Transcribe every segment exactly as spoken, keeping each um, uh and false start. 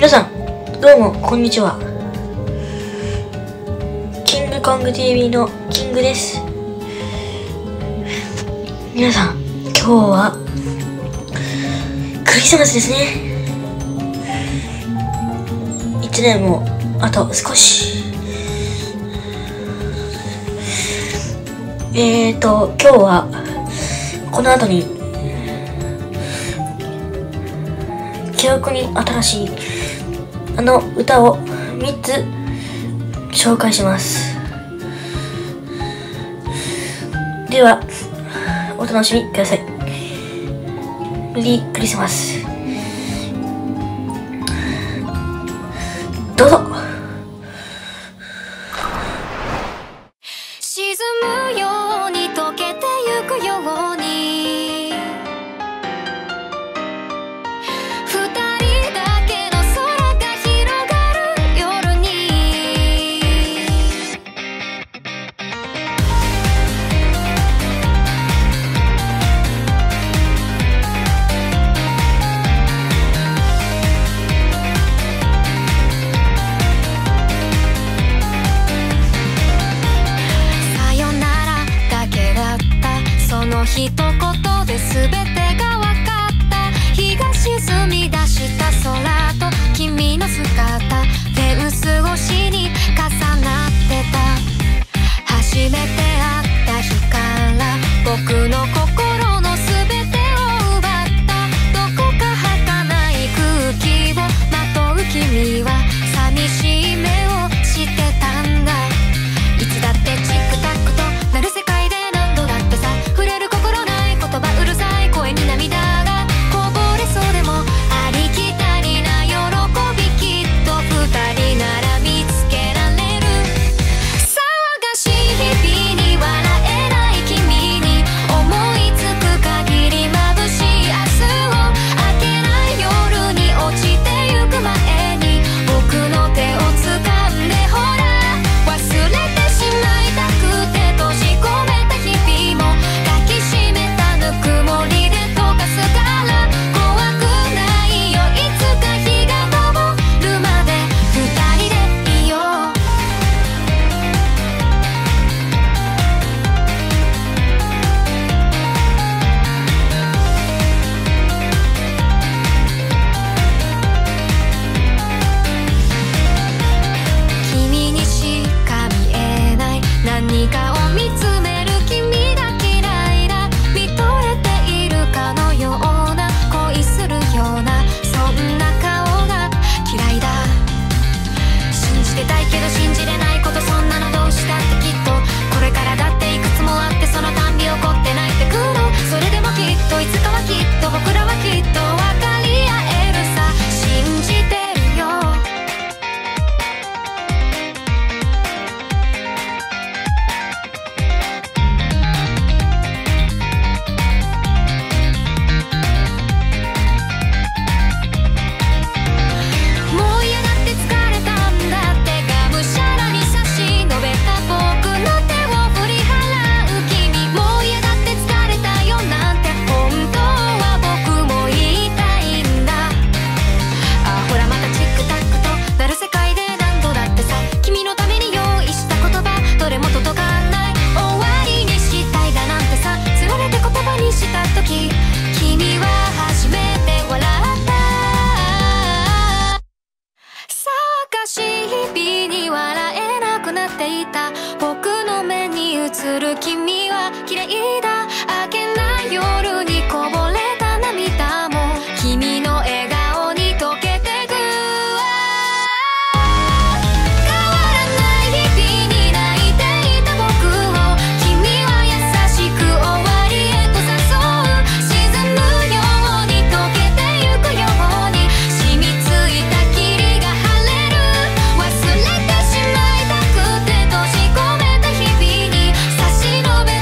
皆さん、どうも、こんにちは。キングコング ティーブイ のキングです。皆さん、今日は、クリスマスですね。一年も、あと少し。えーと、今日は、この後に、記憶に新しい、あの歌をみっつ紹介します。では、お楽しみください。メリークリスマス。どうぞ。 沈むように溶けてゆくように二人だけの空が広がる夜にさよならだけだったその一言で全てが分かった日が沈み出した空と君の姿フェンス越しに重なってた初めて会った日から僕の心の全てを奪ったどこか儚い空気をまとう君は寂しい目をしてたんだいつだってチックタックとなる世界で何度だってさ触れる心ない言葉うるさい声に涙がこぼれそうでもありきたりな喜びきっと二人なら見つけられる騒がしい日々に笑えない君に思いつく限り眩しい明日を明けない夜に落ちてゆく前に僕の手を掴んでほら忘れてしまいたくて閉じ込めた日々も抱きしめたぬくもりで溶かすから怖くないよいつか日が昇るまで二人でいよう君にしか見えない何かを見つめる君が嫌いだ見とれているかのような恋するようなそんな顔が嫌いだ信じてたいけど信じれないことそんなのどうしたってきっとこれからだっていくつもあってそのたんび怒って泣いてくるそれでもきっといつかはきっと僕らはきっと分かり合えるさ信じてるよもう嫌だって疲れたんだってがむしゃらに差し伸べた僕の手を振り払う君もう嫌だって疲れたよなんて本当は僕も言いたいんだあほらまたチックタックとなる世界で何度だってさ君のために用意した言葉どれも届かない終わりにしたいだなんてさつられて言葉にした時君は初めて笑った騒がしい日々に笑えなくなっていた僕の目に映る君は綺麗だ明けない夜にこぼれた涙も君の笑顔に溶けてく変わらない日々に泣いていた僕を君は優しく終わりへと誘う沈むように溶けてゆくように染みついた霧が晴れる忘れてしまいたくて閉じ込めた日々に差し伸べ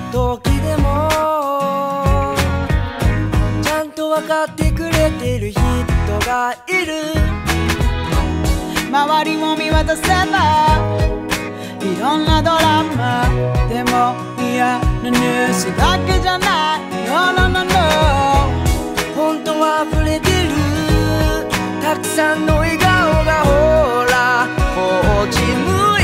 時でもちゃんと分かってくれてる人がいる。 周りを見渡せばいろんなドラマ、でも嫌なニュースだけじゃない。 No no no no、 本当は溢れてるたくさんの笑顔がほらこっち向い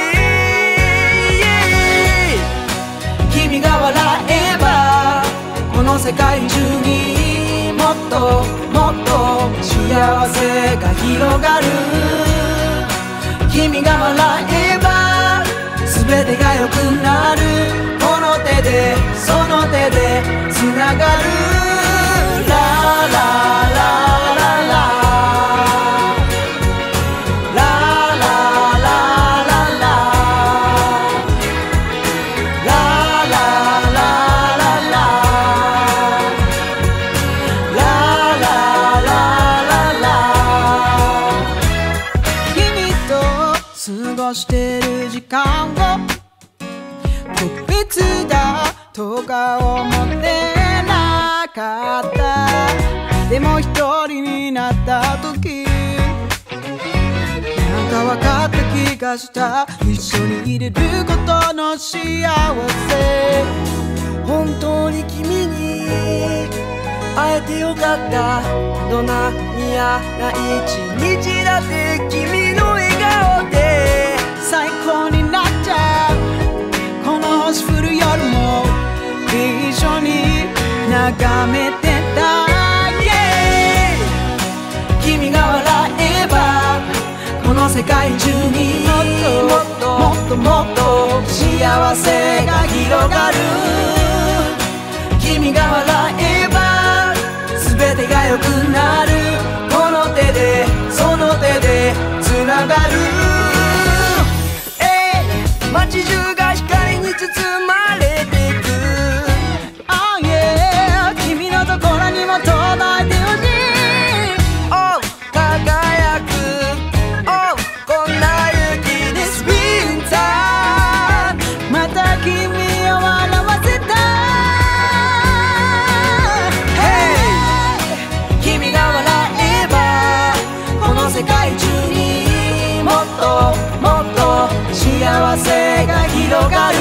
て、君が笑えばこの世界中にもっともっと幸せが広がる。君が笑えば全てが良くなる。この手でその手でつながる。ラララララしてる時間を特別だとか思ってなかった。でも一人になった時なんか分かった気がした。一緒にいれることの幸せ。 本当に君に会えてよかった。どんな嫌な一日だって君の笑顔で最高になっちゃう。この星降る夜も一緒に眺めてた、yeah、 君が笑えばこの世界中にもっともっともっと幸せが広がる。君が笑えば全てが良くなる。この手でその手でつながる。街中が光に包まれてく、 oh yeah、 君のところにも届いてほしい。 Oh 輝く Oh こんな雪でスピンター、 また君を笑わせたい、 hey、 君が笑えばこの世界中にもっともっと幸せが広がる。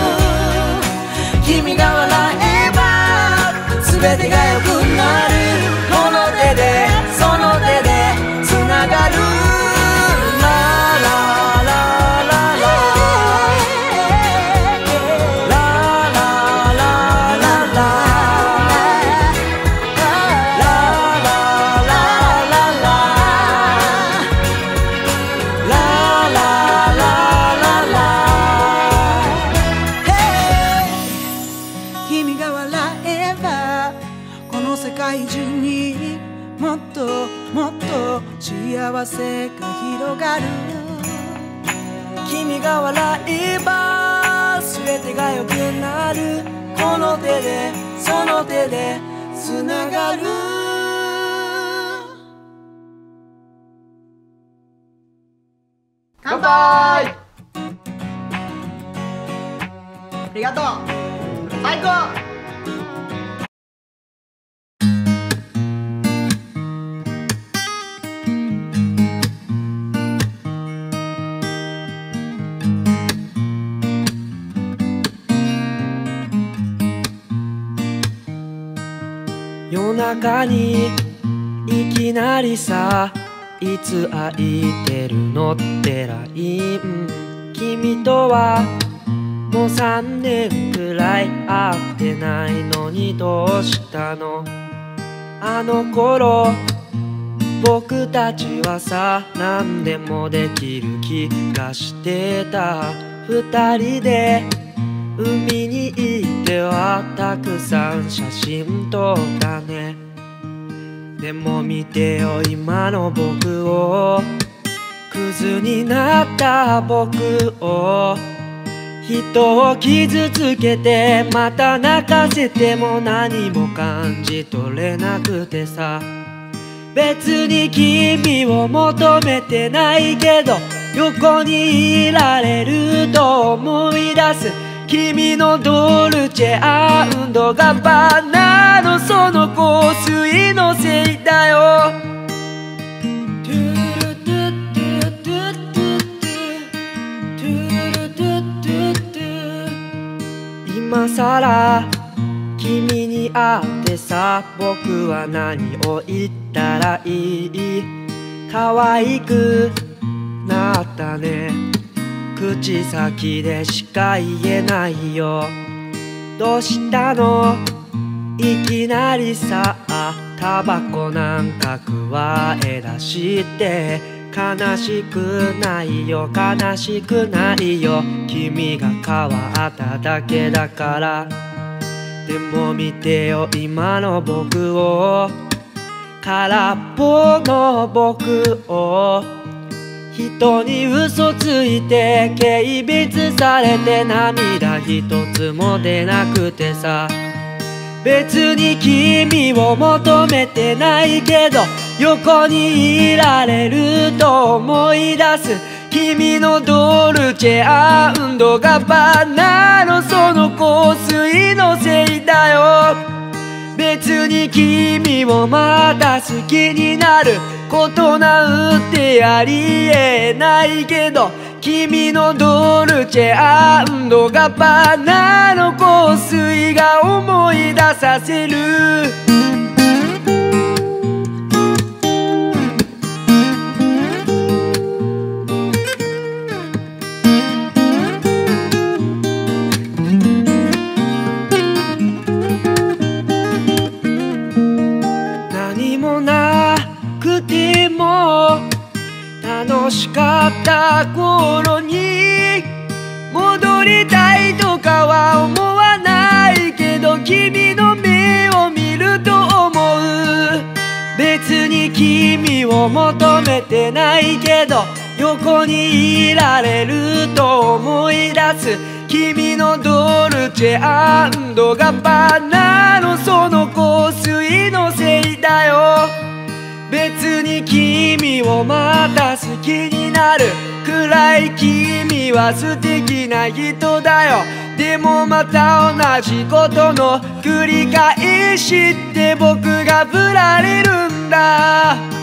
君が笑えば全てが良くなる。この手でその手でつながる。ラララララララララララ幸せが広がる。 君が笑えば全てが良くなる。この手でその手でつながる。 乾杯。ありがとう。最高。 夜中にいきなりさ、いつ空いてるのってライン。君とはもうさんねんくらい会ってないのにどうしたの。あの頃僕たちはさ、何でもできる気がしてた。二人で海に行ってはたくさん写真撮ったね。でも見てよ今の僕を、クズになった僕を。人を傷つけてまた泣かせても何も感じ取れなくてさ。別に君を求めてないけど、横にいられると思い出す。 君のドルチェ&ガッバナのその香水のせいだよ。今さら君に会ってさ、僕は何を言ったらいい？可愛くなったね、口先でしか言えないよ。どうしたのいきなりさ、タバコなんか加え出して。悲しくないよ悲しくないよ、君が変わっただけだから。でも見てよ今の僕を、空っぽの僕を。人に嘘ついて軽蔑されて涙一つも出なくてさ、別に君を求めてないけど横にいられると思い出す、君のドルチェ&ガッバナのその香水のせいだよ。別に君をまた好きになることなんてありえないけど、君のドルチェ&ガッバナの香水が思い出させる。何もなくても楽しかった頃に戻りたいとかは思わないけど、君の目を見ると思う。別に君を求めてないけど横にいられると思い出す、君のドルチェ&ガッバナのその香水のせいだよ。別に君をまた好きになるくらい君は素敵な人だよ。でもまた同じことの繰り返しって僕が振られるんだ。